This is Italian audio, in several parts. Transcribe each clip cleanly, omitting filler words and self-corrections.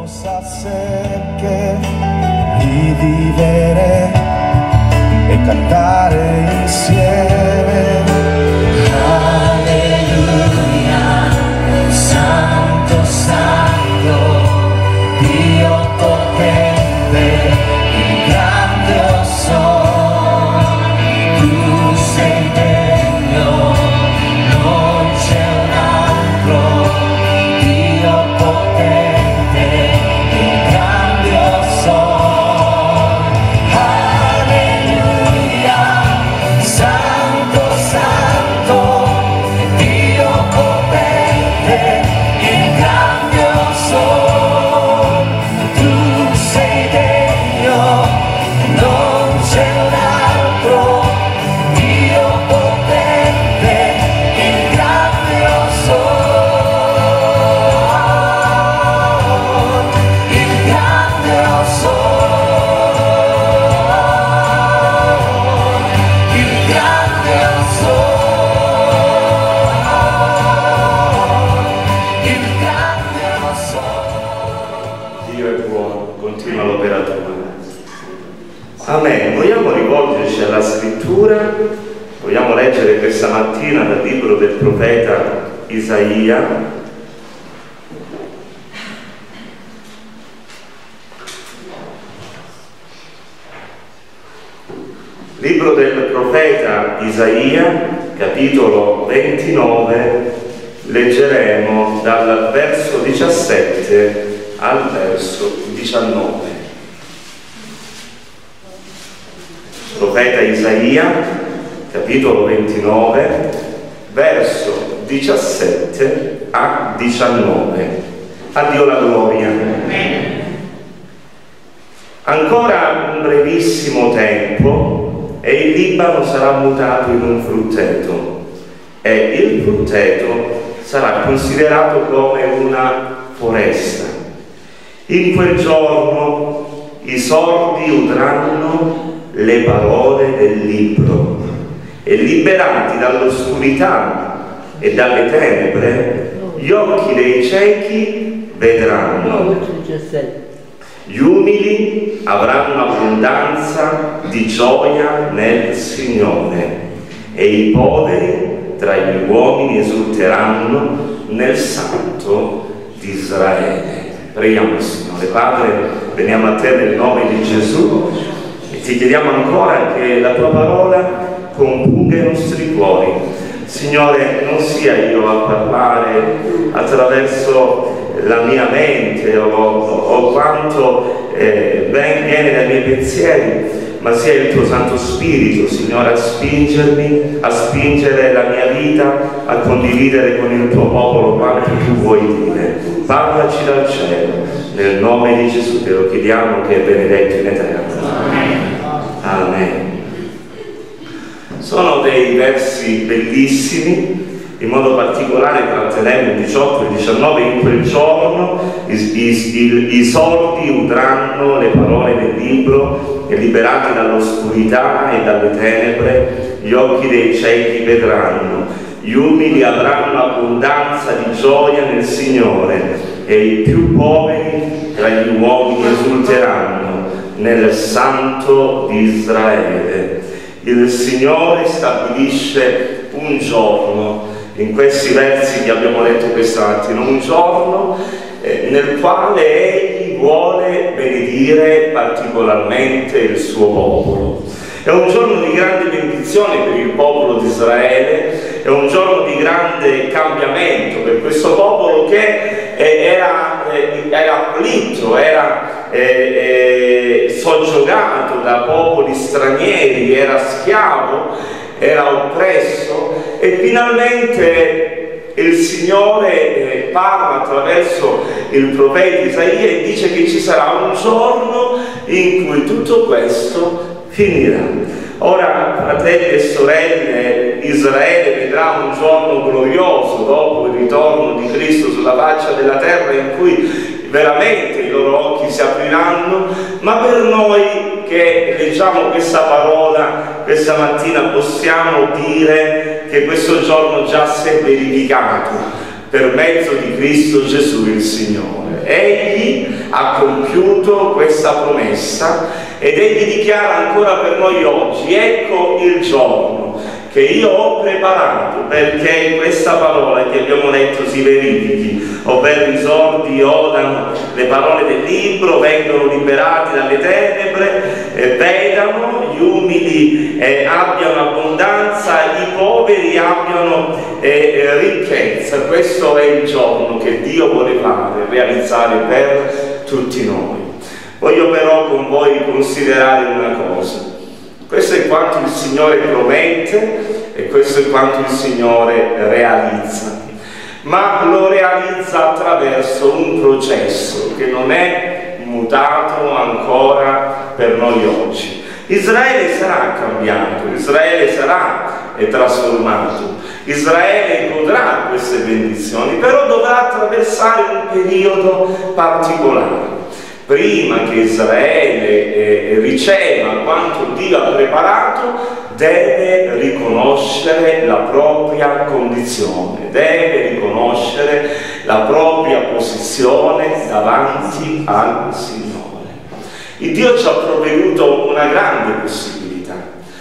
Sa secche di vivere e cantare insieme. Alleluia, Santo, Santo, Dio potente, il grande o son, tu sei degno, non c'è un altro, Dio potente, il grande o son. Alleluia, Santo, Santo, Dio potente, il grande o son, tu sei degno, non c'è un altro, Dio potente, il grande o son, il grande o son, il grande o son, il grande o son. Dio è buono, continua l'opera tua. Amen. Vogliamo rivolgerci alla scrittura, vogliamo leggere questa mattina dal libro del profeta Isaia. Libro del profeta Isaia, capitolo 29, leggeremo dal verso 17 al verso 19. Profeta Isaia, capitolo 29, verso 17 a 19. A Dio la gloria. Ancora un brevissimo tempo e il Libano sarà mutato in un frutteto e il frutteto sarà considerato come una foresta. In quel giorno i sordi udranno le parole del libro e liberati dall'oscurità e dalle tenebre gli occhi dei ciechi vedranno. Gli umili avranno abbondanza di gioia nel Signore e i poveri tra gli uomini esulteranno nel Santo di Israele. Preghiamo il Signore. Padre, veniamo a te nel nome di Gesù e ti chiediamo ancora che la tua parola compunga i nostri cuori. Signore, non sia io a parlare attraverso la mia mente o quanto viene dai miei pensieri, ma sia il tuo Santo Spirito, Signore, a spingermi, a spingere la mia vita, a condividere con il tuo popolo quanto tu vuoi dire. Parlaci dal cielo, nel nome di Gesù te lo chiediamo, che è benedetto in eterno. Amen. Sono dei versi bellissimi. In modo particolare tratteremo il 18 e il 19. In quel giorno i sordi udranno le parole del libro e liberati dall'oscurità e dalle tenebre gli occhi dei ciechi vedranno. Gli umili avranno abbondanza di gioia nel Signore e i più poveri tra gli uomini esulteranno nel Santo di Israele. Il Signore stabilisce un giorno. In questi versi che abbiamo letto questa mattina, un giorno nel quale Egli vuole benedire particolarmente il suo popolo. È un giorno di grande benedizione per il popolo di Israele, è un giorno di grande cambiamento per questo popolo che era afflitto, era soggiogato da popoli stranieri, era schiavo, era oppresso, e finalmente il Signore parla attraverso il profeta Isaia e dice che ci sarà un giorno in cui tutto questo finirà. Ora, fratelli e sorelle, Israele vedrà un giorno glorioso dopo il ritorno di Cristo sulla faccia della terra, in cui veramente i loro occhi si apriranno, ma per noi che leggiamo questa parola questa mattina possiamo dire che questo giorno già si è verificato, per mezzo di Cristo Gesù il Signore. Egli ha compiuto questa promessa ed Egli dichiara ancora per noi oggi: ecco il giorno che io ho preparato perché questa parola che abbiamo letto si verifichi, ovvero i sordi odano le parole del libro, vengono liberati dalle tenebre, vedano, gli umili abbiano abbondanza, i poveri abbiano ricchezza. Questo è il giorno che Dio vuole fare, realizzare per tutti noi. Voglio però con voi considerare una cosa. Questo è quanto il Signore promette e questo è quanto il Signore realizza, ma lo realizza attraverso un processo che non è mutato ancora per noi oggi. Israele sarà cambiato, Israele sarà trasformato, Israele godrà queste benedizioni, però dovrà attraversare un periodo particolare. Prima che Israele riceva quanto Dio ha preparato, deve riconoscere la propria condizione, deve riconoscere la propria posizione davanti al Signore. Il Dio ci ha provveduto una grande possibilità,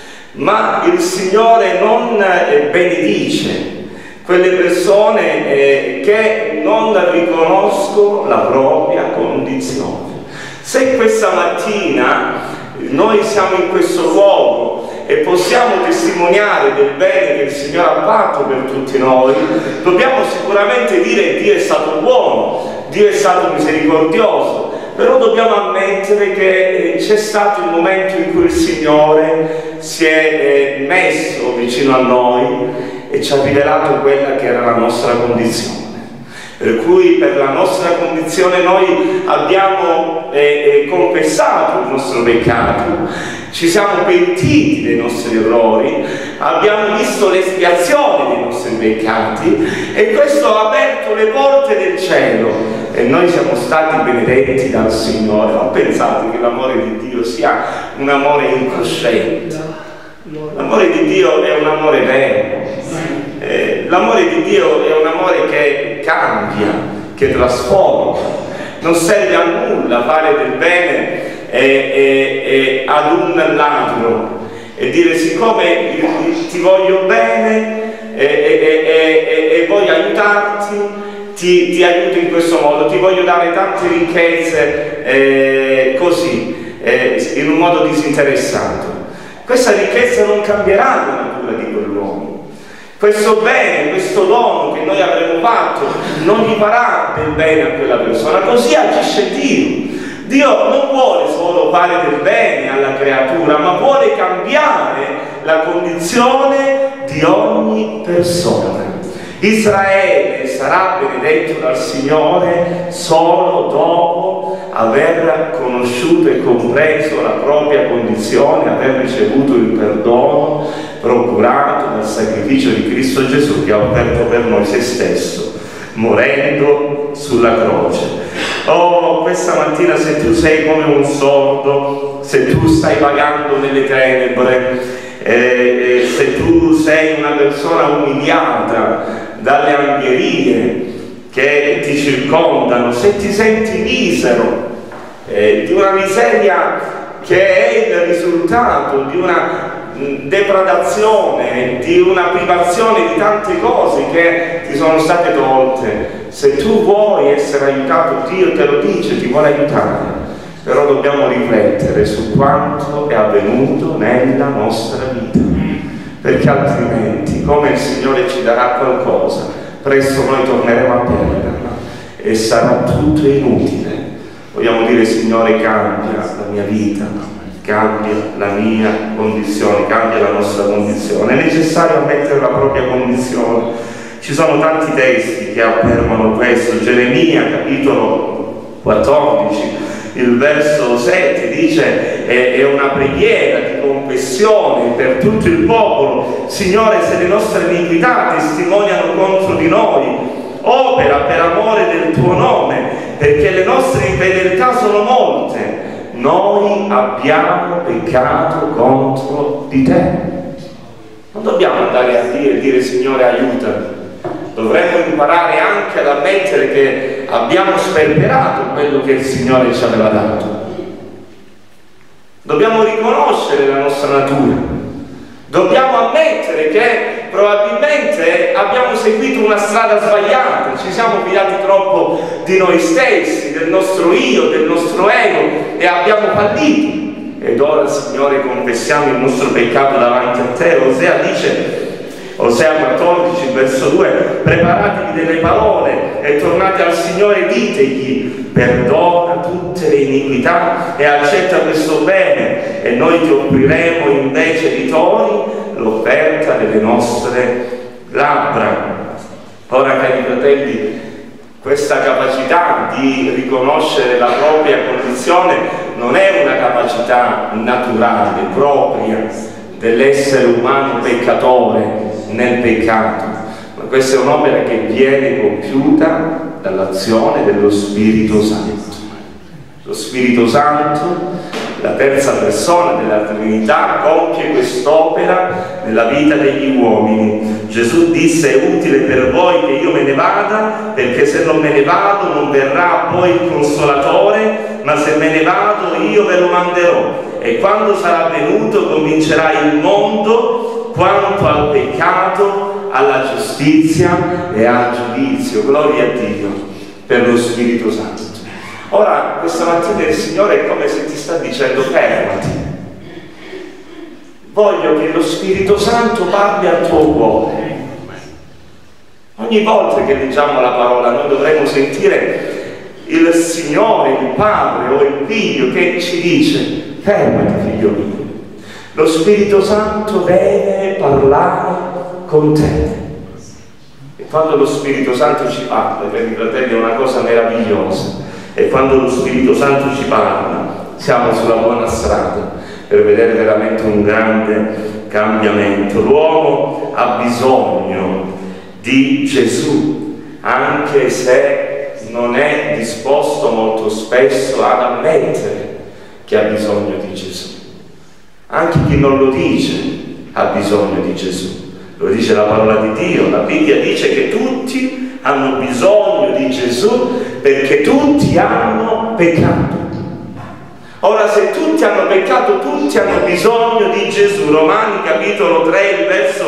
ma il Signore non benedice quelle persone che non riconoscono la propria condizione. Se questa mattina noi siamo in questo luogo e possiamo testimoniare del bene che il Signore ha fatto per tutti noi, dobbiamo sicuramente dire: Dio è stato buono, Dio è stato misericordioso, però dobbiamo ammettere che c'è stato il momento in cui il Signore si è messo vicino a noi e ci ha rivelato quella che era la nostra condizione. Per cui per la nostra condizione noi abbiamo confessato il nostro peccato, ci siamo pentiti dei nostri errori, abbiamo visto l'espiazione dei nostri peccati e questo ha aperto le porte del cielo e noi siamo stati benedetti dal Signore. Non pensate che l'amore di Dio sia un amore incosciente. L'amore di Dio è un amore vero. L'amore di Dio è un amore che cambia, che trasforma. Non serve a nulla fare del bene ad un ladro e dire: siccome ti voglio bene e voglio aiutarti, ti aiuto in questo modo, ti voglio dare tante ricchezze così, in un modo disinteressato. Questa ricchezza non cambierà la natura di quell'uomo. Questo bene, questo dono che noi avremo fatto non gli farà del bene a quella persona. Così agisce Dio. Dio non vuole solo fare del bene alla creatura, ma vuole cambiare la condizione di ogni persona. Israele sarà benedetto dal Signore solo dopo aver conosciuto e compreso la propria condizione, aver ricevuto il perdono procurato dal sacrificio di Cristo Gesù, che ha offerto per noi se stesso, morendo sulla croce. Oh, questa mattina, se tu sei come un sordo, se tu stai vagando nelle tenebre, se tu sei una persona umiliata dalle angherie che ti circondano, se ti senti misero, di una miseria che è il risultato di una degradazione, di una privazione di tante cose che ti sono state tolte, se tu vuoi essere aiutato, Dio te lo dice, ti vuole aiutare, però dobbiamo riflettere su quanto è avvenuto nella nostra vita, perché altrimenti, come il Signore ci darà qualcosa, presto noi torneremo a perderla e sarà tutto inutile. Vogliamo dire: Signore, cambia la mia vita, cambia la mia condizione, cambia la nostra condizione. È necessario ammettere la propria condizione. Ci sono tanti testi che affermano questo. Geremia, capitolo 14, il verso 7 dice: è una preghiera di confessione per tutto il popolo. Signore, se le nostre iniquità testimoniano contro di noi, opera per amore del tuo nome, perché le nostre infedeltà sono molte. Noi abbiamo peccato contro di te. Non dobbiamo andare a dire: Signore, aiutami. dovremmo imparare anche ad ammettere che abbiamo sperperato quello che il Signore ci aveva dato. Dobbiamo riconoscere la nostra natura, dobbiamo ammettere che probabilmente abbiamo seguito una strada sbagliata, ci siamo fidati troppo di noi stessi, del nostro io, del nostro ego e abbiamo fallito. Ed ora, Signore, confessiamo il nostro peccato davanti a Te. Osea 14, verso 2, preparatevi delle parole e tornate al Signore, ditegli: perdona tutte le iniquità e accetta questo bene, e noi ti offriremo invece di tori l'offerta delle nostre labbra. Ora, cari fratelli, questa capacità di riconoscere la propria condizione non è una capacità naturale, propria dell'essere umano peccatore nel peccato, ma questa è un'opera che viene compiuta dall'azione dello Spirito Santo. Lo Spirito Santo, la terza persona della Trinità, compie quest'opera nella vita degli uomini. Gesù disse: è utile per voi che io me ne vada, perché se non me ne vado non verrà poi il Consolatore, ma se me ne vado io ve lo manderò. E quando sarà venuto convincerà il mondo quanto al peccato, alla giustizia e al giudizio. Gloria a Dio per lo Spirito Santo. Ora, questa mattina il Signore è come se ti sta dicendo: fermati. Voglio che lo Spirito Santo parli al tuo cuore. Ogni volta che leggiamo la parola noi dovremo sentire il Signore, il Padre o il Figlio che ci dice: fermati, figlio mio. Lo Spirito Santo deve parlare con te. E quando lo Spirito Santo ci parla, per i fratelli, è una cosa meravigliosa. E quando lo Spirito Santo ci parla, siamo sulla buona strada per vedere veramente un grande cambiamento. L'uomo ha bisogno di Gesù, anche se non è disposto molto spesso ad ammettere che ha bisogno di Gesù. Anche chi non lo dice ha bisogno di Gesù. Lo dice la parola di Dio. La Bibbia dice che tutti hanno bisogno di Gesù perché tutti hanno peccato. Ora, se tutti hanno peccato, tutti hanno bisogno di Gesù. Romani capitolo 3, il verso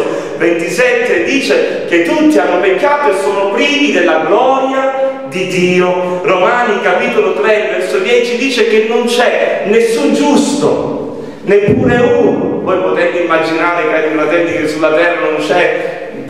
27 dice che tutti hanno peccato e sono privi della gloria di Dio. Romani capitolo 3, il verso 10 dice che non c'è nessun giusto, neppure uno. Voi potete immaginare, cari fratelli, che sulla terra non c'è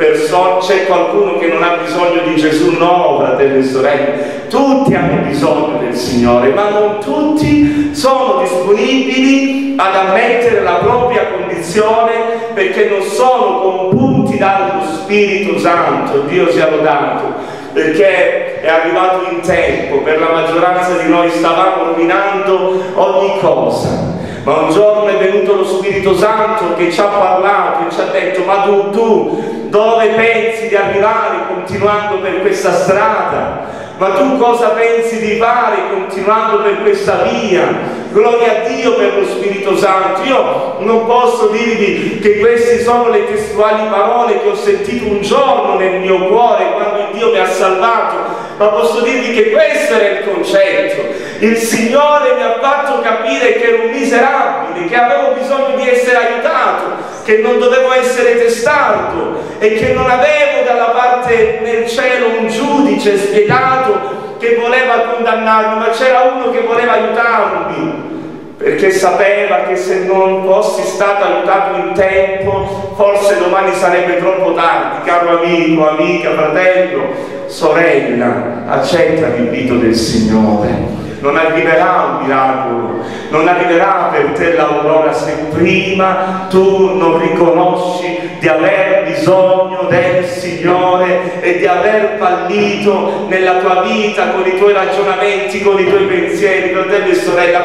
c'è qualcuno che non ha bisogno di Gesù? No, fratelli e sorelle, tutti hanno bisogno del Signore, ma non tutti sono disponibili ad ammettere la propria condizione, perché non sono compunti dallo Spirito Santo. Dio sia lodato, perché è arrivato in tempo. Per la maggioranza di noi stavamo rovinando ogni cosa, ma un giorno è venuto lo Spirito Santo che ci ha parlato e ci ha detto: ma tu dove pensi di arrivare continuando per questa strada? Ma tu cosa pensi di fare continuando per questa via? Gloria a Dio per lo Spirito Santo. Io non posso dirvi che queste sono le testuali parole che ho sentito un giorno nel mio cuore quando Dio mi ha salvato, ma posso dirvi che questo era il concetto. Il Signore mi ha fatto capire che ero un miserabile, che avevo bisogno di essere aiutato, che non dovevo essere testardo e che non avevo dalla parte nel cielo un giudice spietato che voleva condannarmi, ma c'era uno che voleva aiutarmi, perché sapeva che se non fossi stato aiutato in tempo forse domani sarebbe troppo tardi. Caro amico, amica, fratello, sorella, accetta l'invito del Signore. Non arriverà un miracolo, non arriverà per te l'aurora se prima tu non riconosci di aver bisogno del Signore e di aver fallito nella tua vita con i tuoi ragionamenti, con i tuoi pensieri. Fratelli e sorelle,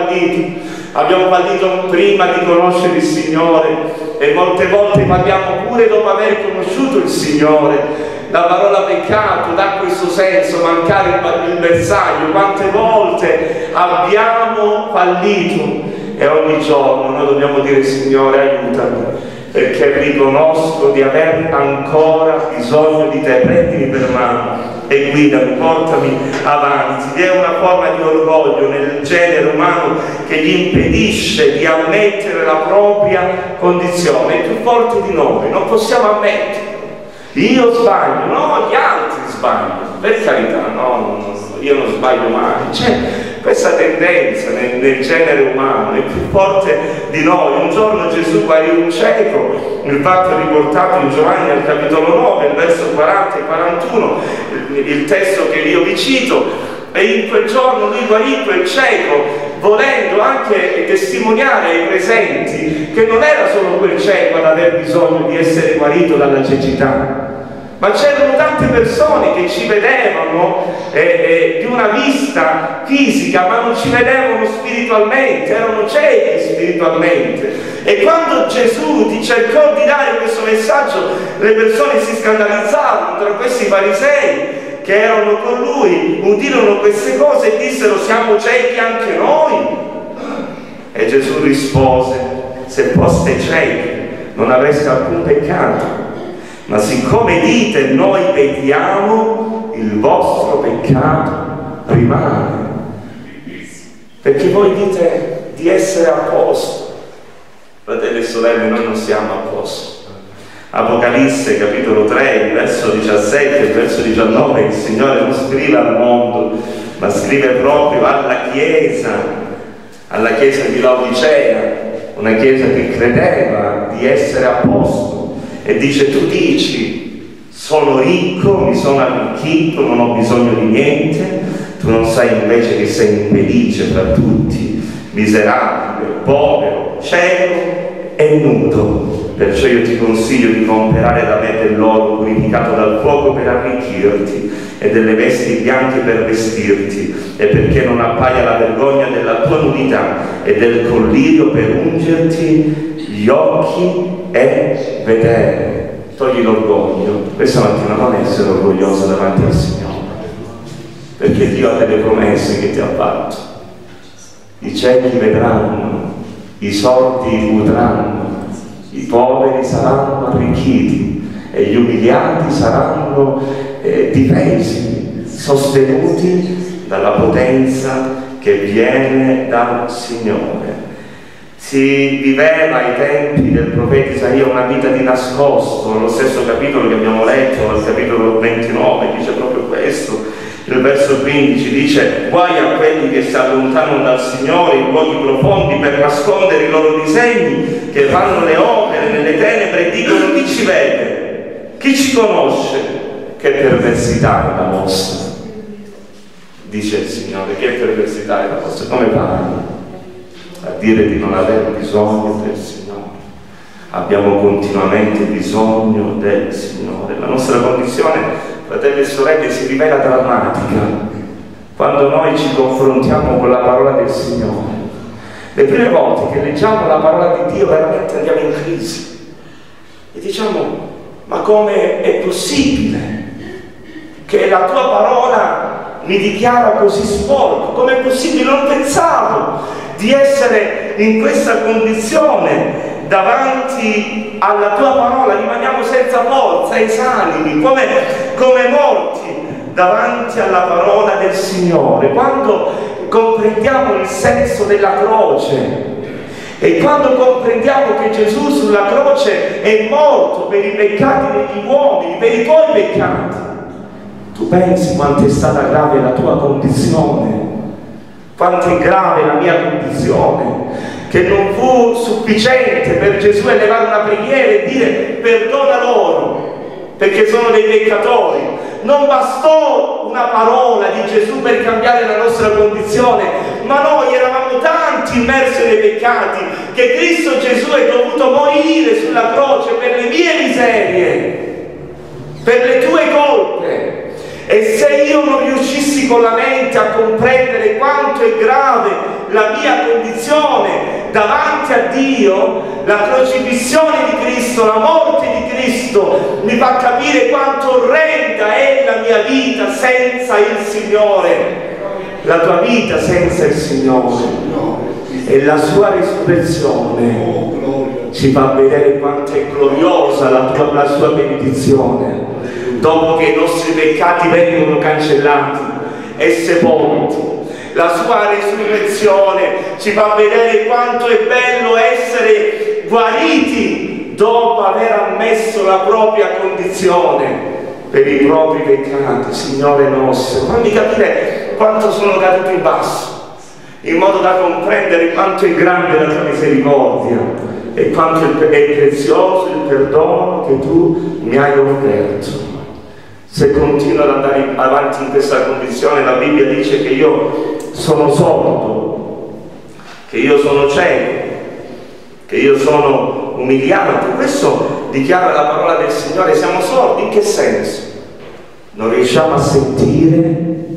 abbiamo fallito prima di conoscere il Signore, e molte volte falliamo pure dopo aver conosciuto il Signore. La parola peccato dà questo senso, mancare il bersaglio. Quante volte abbiamo fallito, e ogni giorno noi dobbiamo dire: Signore, aiutami, perché riconosco di aver ancora bisogno di te. Prendimi per mano e guidami, portami avanti. Vi è una forma di orgoglio nel genere umano che gli impedisce di ammettere la propria condizione. È più forte di noi, non possiamo ammettere. Io sbaglio, no, gli altri sbagliano, per carità, no, io non sbaglio mai. C'è questa tendenza nel genere umano, è più forte di noi. Un giorno Gesù guarì un cieco, il fatto è riportato in Giovanni al capitolo 9, il verso 40 e 41, il testo che io vi cito, e in quel giorno lui guarì quel cieco, volendo anche testimoniare ai presenti che non era solo quel cieco ad aver bisogno di essere guarito dalla cecità, ma c'erano tante persone che ci vedevano di una vista fisica, ma non ci vedevano spiritualmente, erano ciechi spiritualmente. E quando Gesù ti cercò di dare questo messaggio, le persone si scandalizzarono, tra questi farisei che erano con lui, udirono queste cose e dissero: siamo ciechi anche noi? E Gesù rispose: se foste ciechi non avreste alcun peccato, ma siccome dite noi pecchiamo, il vostro peccato rimane. Perché voi dite di essere a posto. Fratelli e sorelle, noi non siamo a posto. Apocalisse capitolo 3, il verso 17 e il verso 19, il Signore non scrive al mondo, ma scrive proprio alla Chiesa di Laodicea, una Chiesa che credeva di essere a posto, e dice: tu dici sono ricco, mi sono arricchito, non ho bisogno di niente, tu non sai invece che sei infelice fra tutti, miserabile, povero, cieco e nudo. Perciò io ti consiglio di comprare da me dell'oro purificato dal fuoco per arricchirti e delle vesti bianche per vestirti, e perché non appaia la vergogna della tua nudità, e del collirio per ungerti gli occhi e vedere. Togli l'orgoglio. Questa mattina non essere orgoglioso davanti al Signore, perché Dio ha delle promesse che ti ha fatto. I ciechi vedranno, i sordi udranno, i poveri saranno arricchiti e gli umiliati saranno difesi, sostenuti dalla potenza che viene dal Signore. Si viveva ai tempi del profeta Isaia una vita di nascosto. Lo stesso capitolo che abbiamo letto, al capitolo 29, dice proprio questo. Il verso 15 dice: guai a quelli che si allontanano dal Signore in luoghi profondi per nascondere i loro disegni, che fanno le opere nelle tenebre e dicono: chi ci vede? Chi ci conosce? Che perversità è la vostra. Dice il Signore: che perversità è la vostra. Come fai a dire di non aver bisogno del Signore? Abbiamo continuamente bisogno del Signore. La nostra condizione, fratelli e sorelle, si rivela drammatica quando noi ci confrontiamo con la parola del Signore. Le prime volte che leggiamo la parola di Dio veramente andiamo in crisi e diciamo: ma come è possibile che la tua parola mi dichiara così sporco? Come è possibile? Non pensavo di essere in questa condizione davanti alla tua parola. Rimaniamo senza forza, esanimi, come morti davanti alla parola del Signore. Quando comprendiamo il senso della croce e quando comprendiamo che Gesù sulla croce è morto per i peccati degli uomini, per i tuoi peccati, tu pensi quanto è stata grave la tua condizione, quanto è grave la mia condizione, che non fu sufficiente per Gesù elevare una preghiera e dire: perdona loro perché sono dei peccatori. Non bastò una parola di Gesù per cambiare la nostra condizione, ma noi eravamo tanti immersi nei peccati che Cristo Gesù è dovuto morire sulla croce per le mie miserie, per le tue colpe. E se io non riuscissi con la mente a comprendere quanto è grave la mia condizione davanti a Dio, la crocifissione di Cristo, la morte di Cristo mi fa capire quanto orrenda è la mia vita senza il Signore. La tua vita senza il Signore e la sua risurrezione ci fa vedere quanto è gloriosa la sua benedizione. Dopo che i nostri peccati vengono cancellati e sepolti, la sua risurrezione ci fa vedere quanto è bello essere guariti dopo aver ammesso la propria condizione per i propri peccati. Signore nostro, fammi capire quanto sono caduto in basso, in modo da comprendere quanto è grande la tua misericordia e quanto è prezioso il perdono che tu mi hai offerto. Se continuo ad andare avanti in questa condizione, la Bibbia dice che io sono sordo, che io sono cieco, che io sono umiliato. Questo dichiara la parola del Signore. Siamo sordi in che senso? Non riusciamo a sentire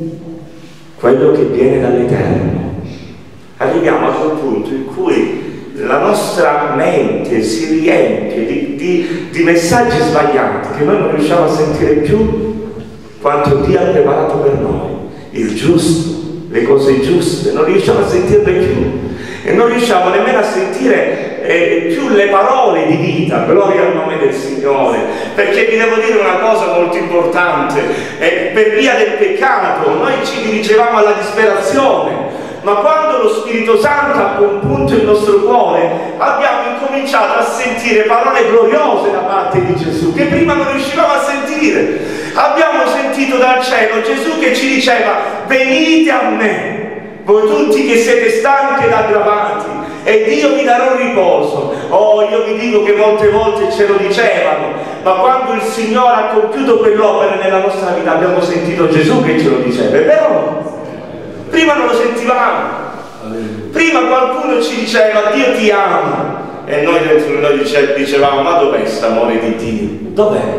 quello che viene dall'Eterno. Arriviamo a quel punto in cui la nostra mente si riempie di messaggi sbagliati, che noi non riusciamo a sentire più quanto Dio ha preparato per noi, il giusto, le cose giuste, non riusciamo a sentirle più e non riusciamo nemmeno a sentire più le parole di vita. Gloria al nome del Signore, perché vi devo dire una cosa molto importante: per via del peccato noi ci dirigevamo alla disperazione, ma quando lo Spirito Santo ha compunto il nostro cuore, abbiamo incominciato a sentire parole gloriose da parte di Gesù, che prima non riuscivamo a sentire. Abbiamo sentito dal cielo Gesù che ci diceva: venite a me, voi tutti che siete stanchi ed aggravati, ed io vi darò riposo. Oh, io vi dico che molte volte ce lo dicevano, ma quando il Signore ha compiuto quell'opera nella nostra vita, abbiamo sentito Gesù che ce lo diceva, è vero? Prima non lo sentivamo. Prima qualcuno ci diceva: Dio ti ama, e noi dentro di noi dicevamo: ma dov'è questo amore di Dio? Dov'è?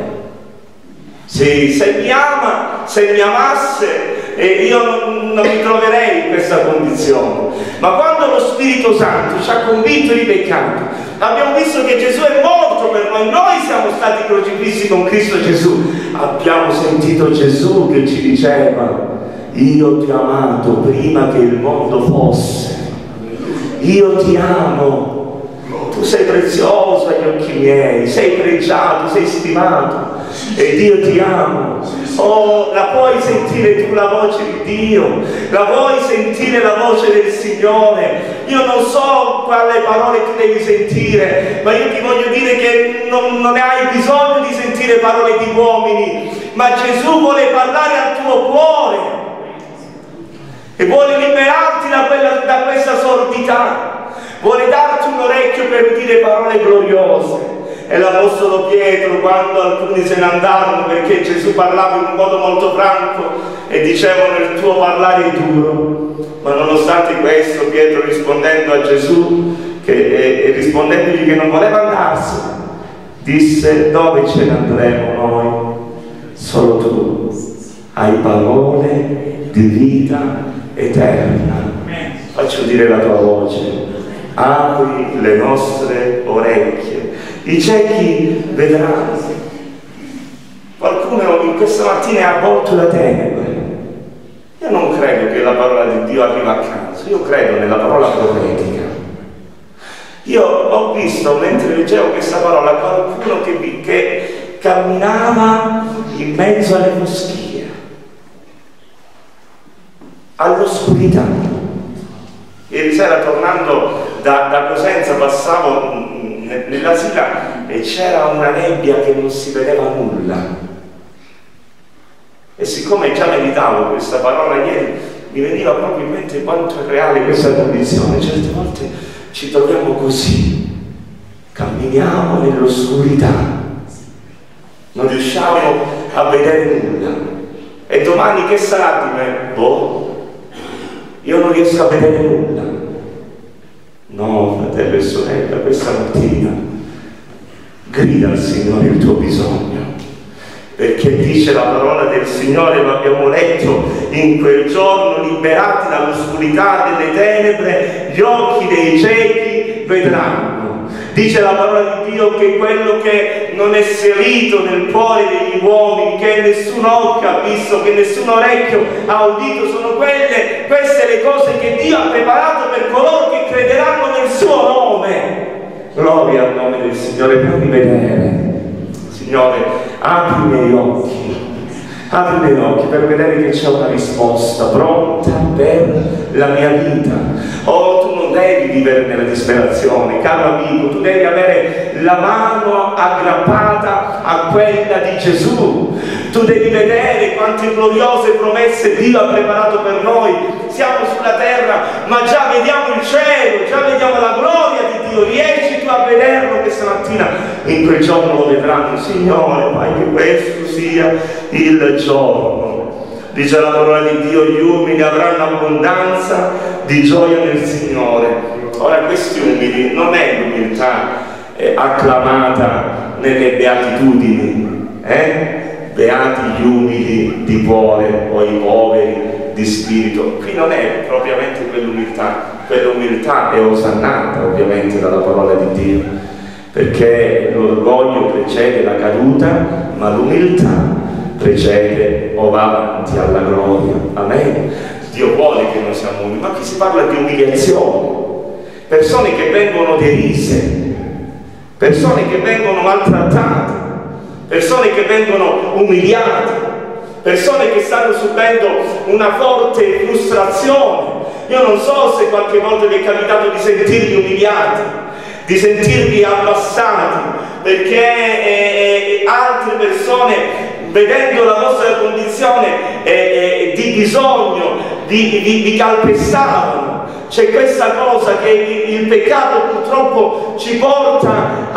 Sì, se mi ama, se mi amasse, io non mi troverei in questa condizione. Ma quando lo Spirito Santo ci ha convinto di peccato, abbiamo visto che Gesù è morto per noi siamo stati crocifissi con Cristo Gesù, abbiamo sentito Gesù che ci diceva: io ti ho amato prima che il mondo fosse, io ti amo, tu sei prezioso agli occhi miei, sei pregiato, sei stimato ed io ti amo. Oh, la puoi sentire tu la voce di Dio? La vuoi sentire la voce del Signore? Io non so quale parole tu devi sentire, ma io ti voglio dire che non hai bisogno di sentire parole di uomini, ma Gesù vuole parlare al tuo cuore e vuole liberarti da questa sordità, vuole darti un orecchio per dire parole gloriose. E l'Apostolo Pietro, quando alcuni se ne andarono perché Gesù parlava in un modo molto franco e dicevano: il tuo parlare è duro, ma nonostante questo Pietro, rispondendo a Gesù e rispondendogli che non voleva andarsene, disse: dove ce ne andremo noi? Solo tu hai parole di vita eterna. Faccio dire la tua voce: apri le nostre orecchie. I ciechi vedranno. Qualcuno in questa mattina è avvolto da tenebre. Io non credo che la parola di Dio arriva a caso, io credo nella parola profetica. Io ho visto, mentre leggevo questa parola, qualcuno che camminava in mezzo alle moschie, all'oscurità. Ieri sera, tornando da Cosenza, passavo nella sera e c'era una nebbia che non si vedeva nulla. E siccome già meditavo questa parola ieri, mi veniva proprio in mente quanto è reale questa condizione. Certe volte ci troviamo così, camminiamo nell'oscurità, non riusciamo a vedere nulla. E domani che sarà di me? Boh, io non riesco a vedere nulla. No, fratello e sorella, questa mattina grida al Signore il tuo bisogno, perché dice la parola del Signore, lo abbiamo letto: in quel giorno, liberati dall'oscurità delle tenebre, gli occhi dei ciechi vedranno. Dice la parola di Dio che quello che non è serito nel cuore degli uomini, che nessun occhio ha visto, che nessun orecchio ha udito, sono queste le cose che Dio ha preparato per coloro che crederanno nel suo nome. Gloria al nome del Signore. Fammi vedere, Signore, apri i miei occhi. Apri i miei occhi per vedere che c'è una risposta pronta per la mia vita. Oh, tu non devi vivere nella disperazione, caro amico, tu devi avere la mano aggrappata a quella di Gesù. Tu devi vedere quante gloriose promesse Dio ha preparato per noi. Siamo sulla terra, ma già vediamo il cielo, già vediamo la gloria di Dio. Riesci tu a vederlo questa mattina? In quel giorno lo vedranno. Signore, fai che questo sia il giorno. Dice la parola di Dio: gli umili avranno abbondanza di gioia nel Signore. Ora, questi umili non è l'umiltà acclamata nelle beatitudini, beati gli umili di cuore o i poveri di spirito. Qui non è propriamente quell'umiltà è osannata ovviamente dalla parola di Dio, perché l'orgoglio precede la caduta, ma l'umiltà precede o va avanti alla gloria. Amen. Dio vuole che noi siamo umili, ma qui si parla di umiliazione, persone che vengono derise, persone che vengono maltrattate, persone che vengono umiliate, persone che stanno subendo una forte frustrazione. Io non so se qualche volta vi è capitato di sentirvi umiliati, di sentirvi abbassati, perché altre persone, vedendo la vostra condizione di bisogno, vi calpestavano. C'è questa cosa che il peccato purtroppo ci porta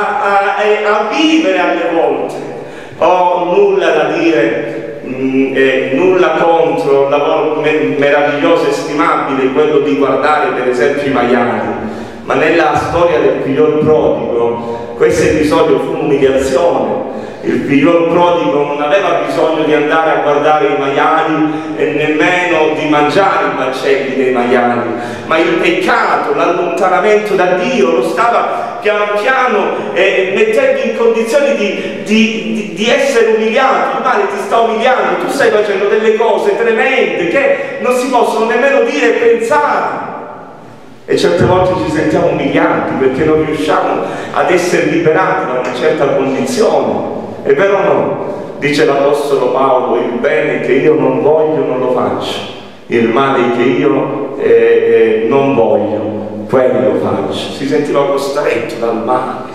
a vivere alle volte. Ho nulla da dire, nulla contro il lavoro meraviglioso e stimabile, quello di guardare per esempio i maiali, ma nella storia del figliol prodigo questo episodio fu un'umiliazione. Il figliol prodigo non aveva bisogno di andare a guardare i maiali e nemmeno di mangiare i baccelli dei maiali, ma il peccato, l'allontanamento da Dio lo stava piano piano mettendo in condizioni di essere umiliato. Il male ti sta umiliando, tu stai facendo delle cose tremende che non si possono nemmeno dire e pensare. E certe volte ci sentiamo umiliati perché non riusciamo ad essere liberati da una certa condizione. È vero o no? Dice l'Apostolo Paolo: il bene che io non voglio non lo faccio, il male che io non voglio, quello faccio. Si sentiva costretto dal male,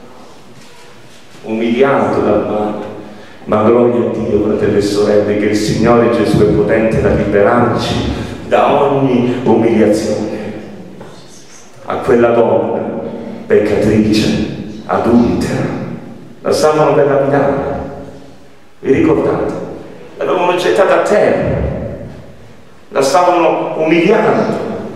umiliato dal male. Ma gloria a Dio, fratelli e sorelle, che il Signore Gesù è potente da liberarci da ogni umiliazione. A quella donna peccatrice, adultera, la stavano per lapidare, vi ricordate? L'avevano gettata a terra, la stavano umiliando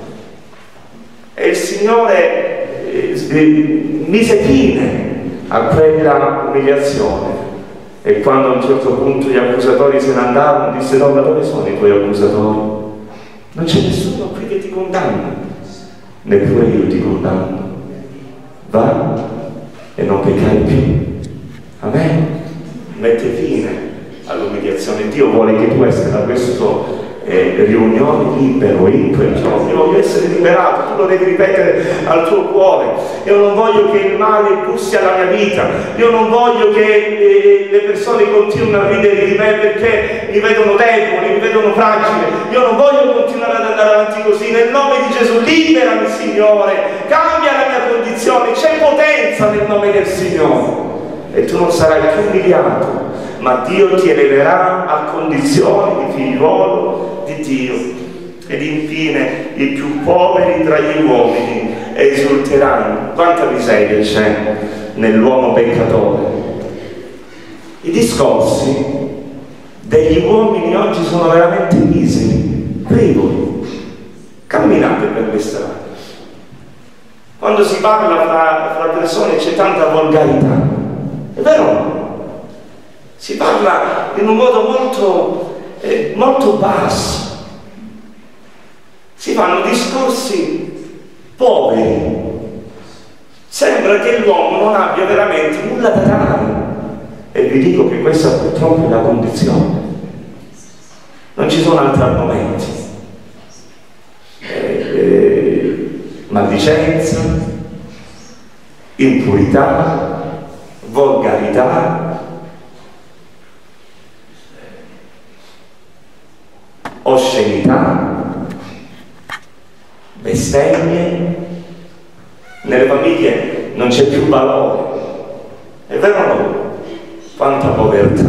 e il Signore mise fine a quella umiliazione. E quando a un certo punto gli accusatori se ne andarono, disse: donna, dove sono i tuoi accusatori? Non c'è nessuno qui che ti condanna, neppure io ti condanno. Va e non peccare più. Amen. Mette fine all'umiliazione. Dio vuole che tu esca da questo riunione libero in quel giorno. Io voglio essere liberato, tu lo devi ripetere al tuo cuore. Io non voglio che il male bussi alla mia vita, io non voglio che le persone continuino a ridere di me perché mi vedono debole, mi vedono fragile. Io non voglio continuare ad andare avanti così. Nel nome di Gesù liberami, Signore, cambia la mia condizione. C'è potenza nel nome del Signore e tu non sarai più umiliato, ma Dio ti eleverà a condizione di figliuolo di Dio. Ed infine i più poveri tra gli uomini esulteranno. Quanta miseria c'è nell'uomo peccatore. I discorsi degli uomini oggi sono veramente miseri, frivoli. Camminate per le strade, quando si parla fra persone c'è tanta volgarità, è vero? Si parla in un modo molto basso, si fanno discorsi poveri, sembra che l'uomo non abbia veramente nulla da dare. E vi dico che questa purtroppo è la condizione, non ci sono altri argomenti. Maldicenza, impurità, volgarità, oscenità, bestemmie. Nelle famiglie non c'è più valore. È vero o no? Quanta povertà.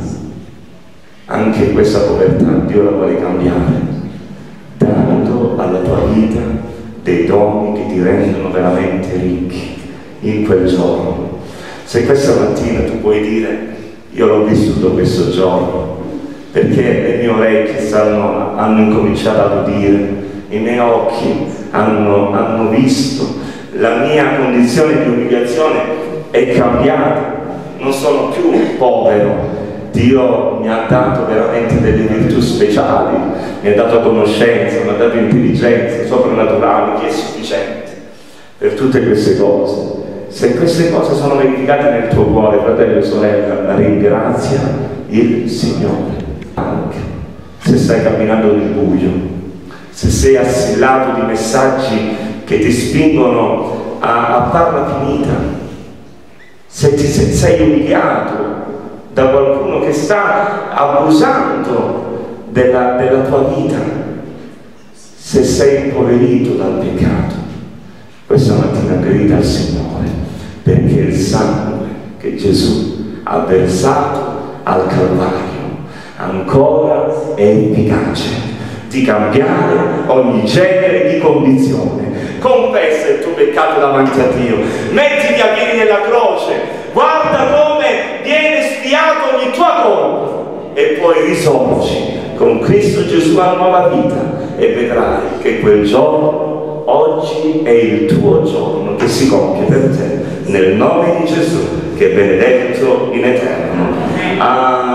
Anche questa povertà Dio la vuole cambiare, dando alla tua vita dei doni che ti rendono veramente ricchi in quel giorno. Se questa mattina tu puoi dire: io l'ho vissuto questo giorno, perché le mie orecchie hanno incominciato ad udire, i miei occhi hanno visto, la mia condizione di umiliazione è cambiata, non sono più povero. Dio mi ha dato veramente delle virtù speciali, mi ha dato conoscenza, mi ha dato intelligenza soprannaturale, che è sufficiente per tutte queste cose. Se queste cose sono verificate nel tuo cuore, fratello e sorella, ringrazia il Signore. Anche se stai camminando nel buio, se sei assillato di messaggi che ti spingono a farla finita, se sei umiliato da qualcuno che sta abusando della tua vita, se sei impoverito dal peccato, questa mattina grida al Signore, perché il sangue che Gesù ha versato al Calvario ancora è efficace di cambiare ogni genere di condizione. Confessa il tuo peccato davanti a Dio, mettiti a piedi nella croce, guarda come viene spiato ogni tua colpa e poi risorgi con Cristo Gesù a nuova vita e vedrai che quel giorno, oggi è il tuo giorno che si compie per te, nel nome di Gesù, che è benedetto in eterno.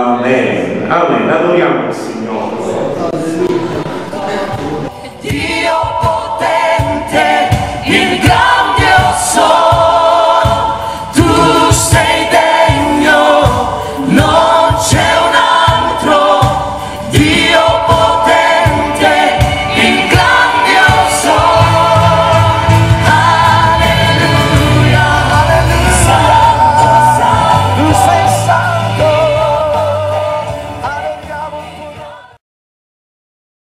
Amen. Amen. Adoriamo il Signore. Dio